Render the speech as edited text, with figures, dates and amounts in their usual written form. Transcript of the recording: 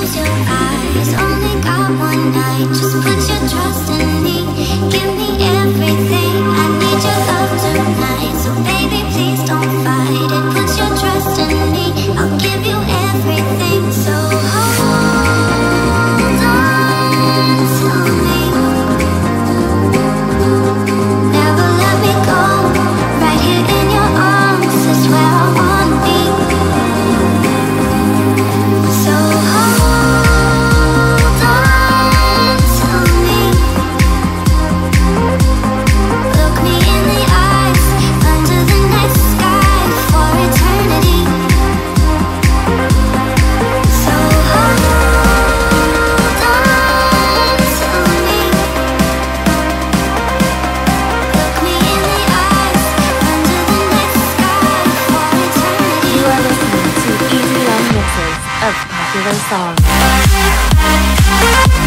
close your eyes. Only got one night, just put your trust in me. Give me everything, I need your love tonight. So baby, please don't fight it. Put your trust in me, I'll give you everything. So hold on to me. Never let me go. Right here in your arms is where I wanna be. So hold on to me. Look me in the eyes, under the night sky for eternity. So hold on to me. Look me in the eyes, under the night sky for eternity. You are listening to EDM mixes of popular songs.